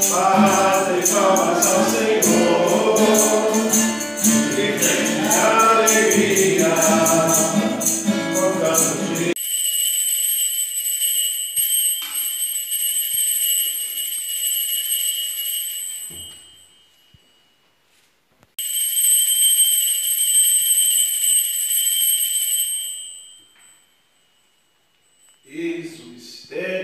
Bate palmas ao Senhor, e grande alegria, com cantos de Isso, mistério.